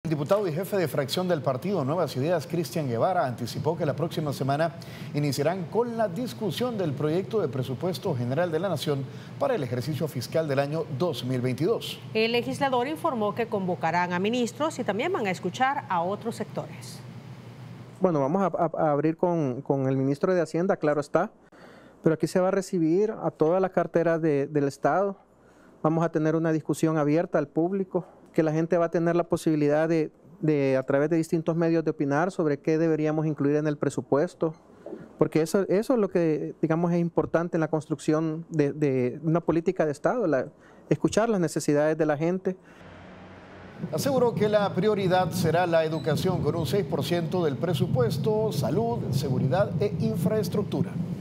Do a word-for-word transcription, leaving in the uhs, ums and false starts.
El diputado y jefe de fracción del partido Nuevas Ideas, Cristian Guevara, anticipó que la próxima semana iniciarán con la discusión del proyecto de presupuesto general de la Nación para el ejercicio fiscal del año dos mil veintidós. El legislador informó que convocarán a ministros y también van a escuchar a otros sectores. Bueno, vamos a, a, a abrir con, con el ministro de Hacienda, claro está, pero aquí se va a recibir a todas las carteras de, del Estado. Vamos a tener una discusión abierta al público, que la gente va a tener la posibilidad de, de, a través de distintos medios, de opinar sobre qué deberíamos incluir en el presupuesto, porque eso, eso es lo que, digamos, es importante en la construcción de, de una política de Estado, la, escuchar las necesidades de la gente. Aseguró que la prioridad será la educación con un seis por ciento del presupuesto, salud, seguridad e infraestructura.